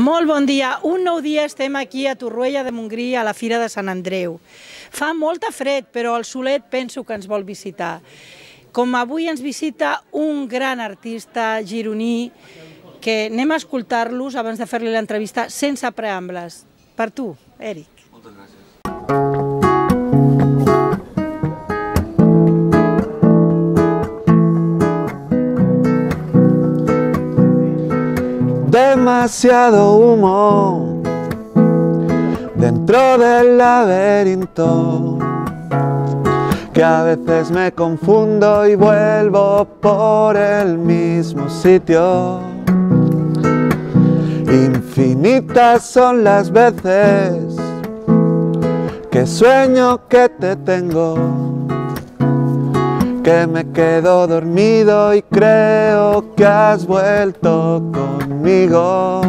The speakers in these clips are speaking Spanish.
Molt bon dia. Un nou dia estem aquí a Torroella de Montgrí, a la Fira de Sant Andreu. Fa molta fred, però el solet penso que ens vol visitar. Com avui ens visita un gran artista gironí, que anem a escoltar-los abans de fer-li l'entrevista sense preàmbuls. Per tu, Eric. Moltes gràcies. Demasiado humo dentro del laberinto, que a veces me confundo y vuelvo por el mismo sitio. Infinitas son las veces que sueño que te tengo, que me quedo dormido y creo que has vuelto conmigo.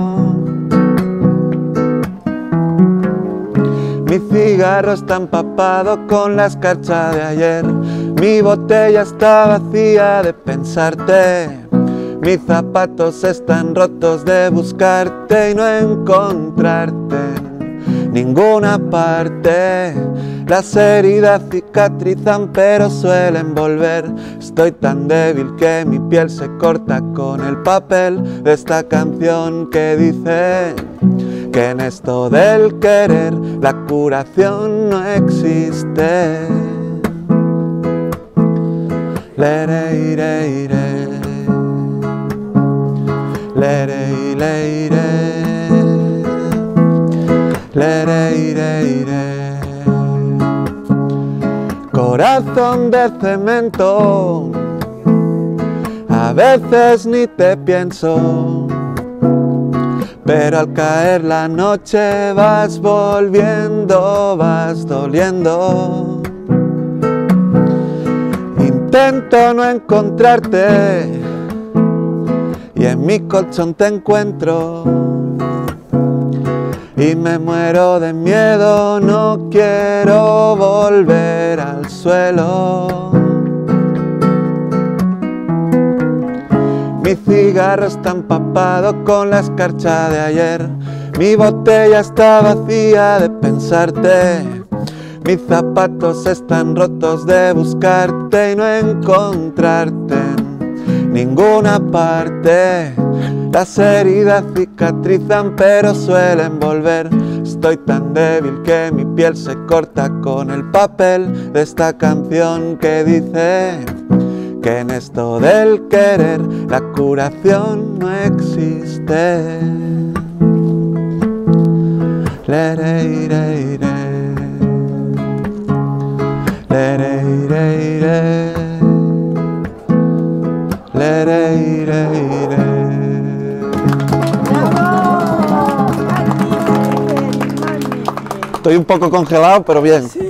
Mi cigarro está empapado con la escarcha de ayer, mi botella está vacía de pensarte, mis zapatos están rotos de buscarte y no encontrarte en ninguna parte. Las heridas cicatrizan pero suelen volver. Estoy tan débil que mi piel se corta con el papel de esta canción que dice que en esto del querer la curación no existe. Lere, ire, ire. Lere, ire, ire. Lere, ire, ire. Corazón de cemento, a veces ni te pienso, pero al caer la noche vas volviendo, vas doliendo. Intento no encontrarte y en mi colchón te encuentro. Y me muero de miedo, no quiero volver al suelo. Mi cigarro está empapado con la escarcha de ayer, mi botella está vacía de pensarte, mis zapatos están rotos de buscarte y no encontrarte en ninguna parte. Las heridas cicatrizan pero suelen volver. Estoy tan débil que mi piel se corta con el papel de esta canción que dice que en esto del querer la curación no existe. Lere, ire, ire. Lere, ire, ire. Lere, ire, ire. Estoy un poco congelado, pero bien. Sí.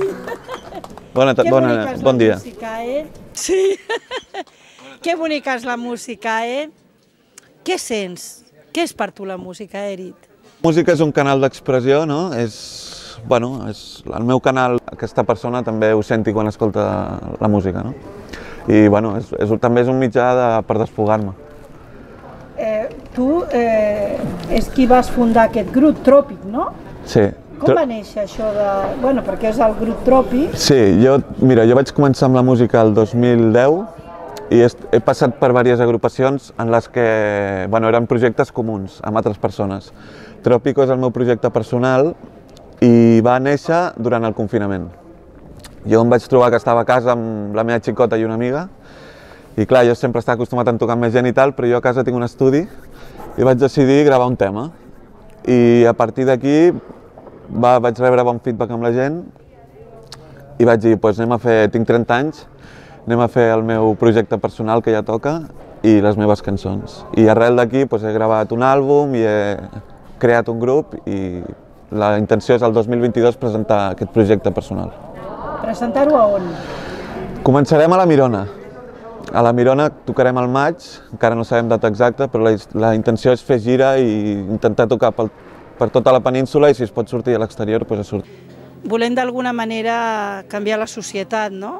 Bon dia. Música, sí. Que bonica és la música, Què sents? Què és per tu la música, Eric? La música és un canal d'expressió, no? És el meu canal. Aquesta persona també ho senti quan escolta la música, no? I bueno, també és un mitjà per desfogar-me. Tu és qui vas fundar aquest grup, Tròpic, no? Sí. Com va néixer això de... Bueno, perquè és el grup Tròpic. Sí, mira, jo vaig començar amb la música el 2010 i he passat per diverses agrupacions en les que eren projectes comuns amb altres persones. Tròpico és el meu projecte personal i va néixer durant el confinament. Jo em vaig trobar que estava a casa amb la meva xicota i una amiga i clar, jo sempre estava acostumat a tocar amb més gent i tal, però jo a casa tinc un estudi i vaig decidir gravar un tema. I a partir d'aquí vaig rebre bon feedback amb la gent i vaig dir, tinc 30 anys, anem a fer el meu projecte personal que ja toca i les meves cançons. I arrel d'aquí he gravat un àlbum i he creat un grup i la intenció és el 2022 presentar aquest projecte personal. Presentar-ho a on? Començarem a la Mirona. A la Mirona tocarem al maig, encara no sabem data exacta, però la intenció és fer gira i intentar tocar per tota la península i si es pot sortir a l'exterior, doncs a sortir. Volem d'alguna manera canviar la societat, no?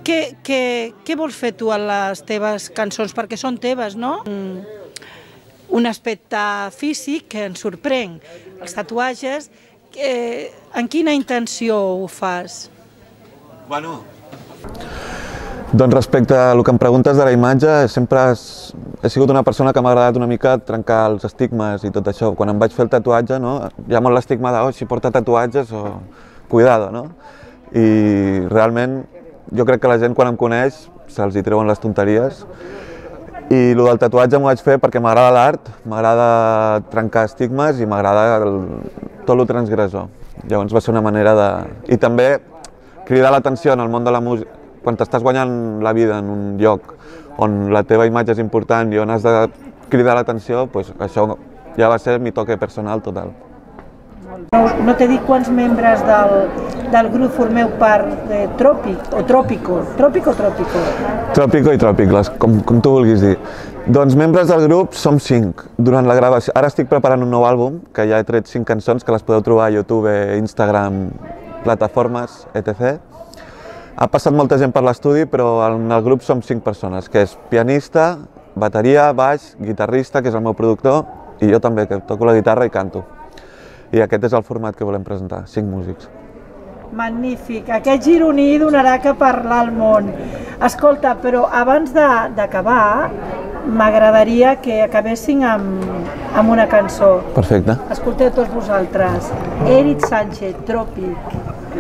Què vols fer tu en les teves cançons? Perquè són teves, no? un aspecte físic que ens sorprèn. Els tatuatges, en quina intenció ho fas? Bueno, doncs respecte a el que em preguntes de la imatge, sempre he sigut una persona que m'ha agradat una mica trencar els estigmes i tot això. Quan em vaig fer el tatuatge, no? Hi ha molt l'estigma de si porta tatuatges o cuidado, no? I realment jo crec que la gent quan em coneix se'ls hi treuen les tonteries. I el del tatuatge m'ho vaig fer perquè m'agrada l'art, m'agrada trencar estigmes i m'agrada tot el transgressor. Llavors va ser una manera de... I també cridar l'atenció en el món de la música. Quan t'estàs guanyant la vida en un lloc on la teva imatge és important i on has de cridar l'atenció, doncs això ja va ser mi toque personal total. No t'he dit quants membres del grup formeu part de Tròpic o Tròpico? Tròpic o Tròpico? Tròpico i Tròpic, com tu vulguis dir. Doncs membres del grup som 5. Durant la gravació, ara estic preparant un nou àlbum, que ja he tret 5 cançons que les podeu trobar a YouTube, Instagram, plataformes, etc. Ha passat molta gent per l'estudi, però en el grup som 5 persones, que és pianista, bateria, baix, guitarrista, que és el meu productor, i jo també, que toco la guitarra i canto. I aquest és el format que volem presentar, 5 músics. Magnífic, aquest gironí donarà que parlar al món. Escolta, però abans d'acabar, m'agradaria que acabéssim amb una cançó. Perfecte. Escolteu tots vosaltres. Eric Sánchez, Tròpic.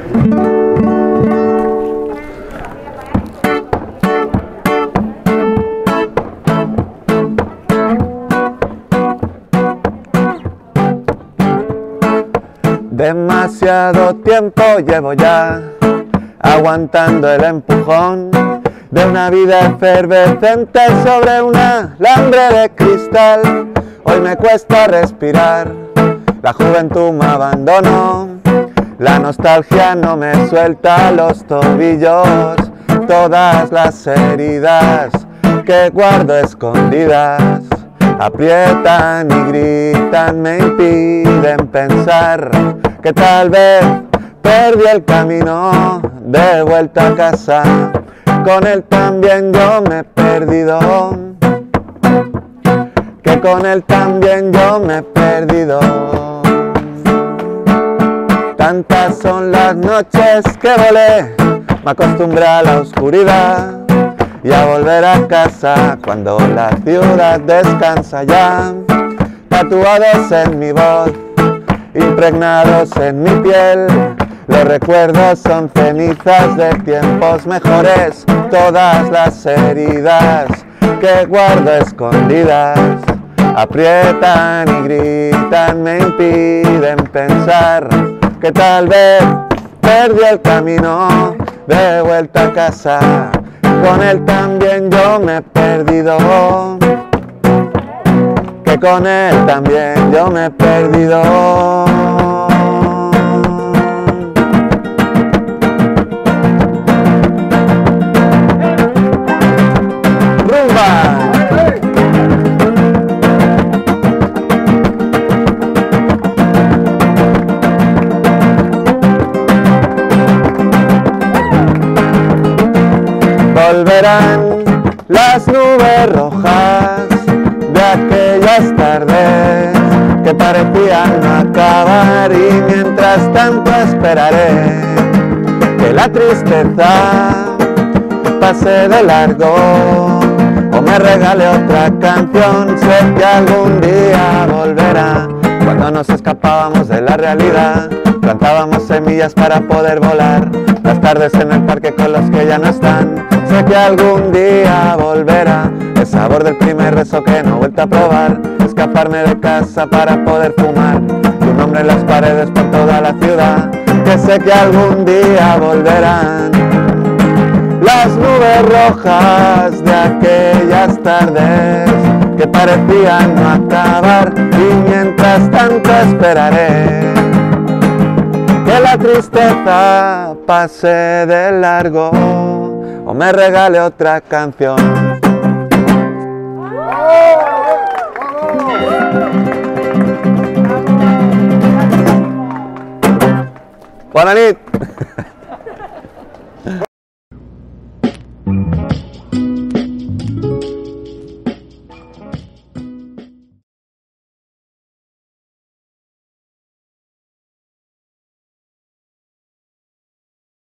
Demasiado tiempo llevo ya aguantando el empujón de una vida efervescente sobre un alambre de cristal. Hoy me cuesta respirar, la juventud me abandonó, la nostalgia no me suelta los tobillos, todas las heridas que guardo escondidas aprietan y gritan, me impiden pensar que tal vez perdí el camino de vuelta a casa, con él también yo me he perdido, que con él también yo me he perdido. Tantas son las noches que volé, me acostumbré a la oscuridad y a volver a casa cuando la ciudad descansa ya, tatuados en mi voz, impregnados en mi piel, los recuerdos son cenizas de tiempos mejores, todas las heridas que guardo escondidas aprietan y gritan, me impiden pensar que tal vez perdí el camino de vuelta a casa, con él también yo me he perdido, que con él también yo me he perdido. ¡Rumba! Volverán las nubes rojas de aquellas tardes que parecían no acabar, y mientras tanto esperaré que la tristeza pase de largo o me regale otra canción. Sé que algún día volverá, cuando nos escapábamos de la realidad, plantábamos semillas para poder volar, las tardes en el parque con los que ya no están. Sé que algún día volverá el sabor del primer beso que no he vuelto a probar, escaparme de casa para poder fumar, tu nombre en las paredes por toda la ciudad. Que sé que algún día volverán las nubes rojas de aquellas tardes que parecían no acabar, y mientras tanto esperaré que la tristeza pase de largo o me regale otra canción. Bona nit!